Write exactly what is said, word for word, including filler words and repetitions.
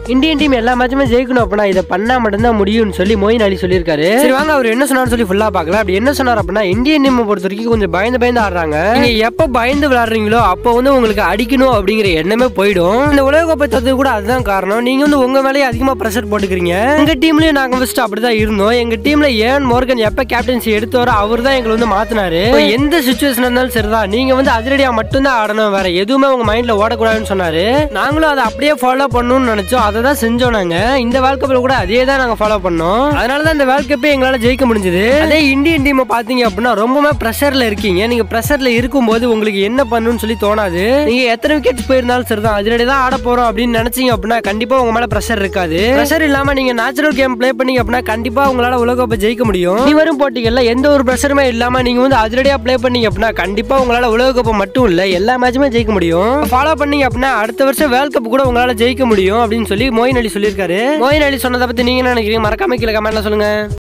Indian team எல்லா மேட்சுமே ஜெயிக்கணும் அப்படின்னா இதை பண்ணா மட்டும்தான் முடியும்னு சொல்லி மொயின் அலி சொல்லியிருக்காரு. சரி வாங்க அவர் என்ன சொன்னாரு சொல்லி ஃபுல்லா பார்க்கலாம். அப்படி என்ன சொன்னார் அப்படின்னா இந்தியன் டீம் பொறுத்த வரைக்கும் கொஞ்சம் பயந்து பயந்து ஆடுறாங்க. நீங்க எப்ப பயந்து விளையாடுறீங்களோ அப்போ வந்து உங்களுக்கு அடிக்கணும் அப்படிங்கிற எண்ணமே போயிடும். இந்த உலகக்கோப்பை தோத்து கூட அதுதான் காரணம். நீங்க வந்து உங்க மேலேயே அதிகமா பிரஷர் போட்டுக்கிறீங்க. எங்க டீம்லயும் நாங்க ஃபர்ஸ்ட் அப்படிதான் இருந்தோம். எங்க டீம்ல ஏன் மோர்கன் எப்ப கேப்டன்சி எடுத்தாரோ அவர் தான் எங்களை வந்து மாத்தினாரு. எந்த சிச்சுவேஷன் இருந்தாலும் சரிதான் நீங்க வந்து அதிரடியா மட்டும் தான் ஆடணும், வேற எதுவுமே உங்க மைண்ட்ல ஓடக்கூடாதுன்னு சொன்னாரு. நாங்களும் அதை அப்படியே ஃபாலோ பண்ணணும்னு நினைச்சோம். அதை தான் செஞ்சோம். நாங்க இந்த வேர்ல்ட் கப்ல கூட அதே தான் நாங்க ஃபாலோ பண்ணோம். அதனாலதான் இந்த வேர்ல்ட் கப்பே எங்களால ஜெயிக்க முடிஞ்சது. அதே இந்தியன் டீம் பாத்தீங்க அப்படின்னா ரொம்பவே பிரஷர்ல இருக்கீங்க. நீங்க பிரஷர்ல இருக்கும்போது உங்களுக்கு என்ன பண்ணணும்னு சொல்லி தோணாது. நீங்க எத்தனை விக்கெட்ஸ் போயிருந்தாலும் சரிதான் அதிரடி தான் ஆட போறோம் அப்படின்னு நினைச்சீங்க அப்படின்னா கண்டிப்பா உங்க மேல பிரஷர் இருக்காது. பிரஷர் இல்லாம நீங்க நேச்சுரல் கேம் பிளே பண்ணீங்க அப்படின்னா கண்டிப்பா உங்களால உலகக்கோப்பை ஜெயிக்க முடியும். நீ வரும் போட்டிகள்ல எந்த ஒரு பிரஷருமே இல்லாம நீங்க வந்து அதிரடியா பிளே பண்ணீங்க அப்படின்னா கண்டிப்பா உங்களால உலகக்கோப்பை மட்டும் இல்ல எல்லா மேட்சுமே ஜெயிக்க முடியும். ஃபாலோ பண்ணீங்க அப்படின்னா அடுத்த வருஷம் வேர்ல்ட் கப் கூட உங்களால ஜெயிக்க முடியும் அப்படின்னு சொல்லி மொயின் அலி சொல்லியிருக்காரு. மொயின் அலி சொன்னதை பத்தி நீங்க என்ன நினைக்கிறீங்க? மறக்காம கீழே கமெண்ட்ல சொல்லுங்க.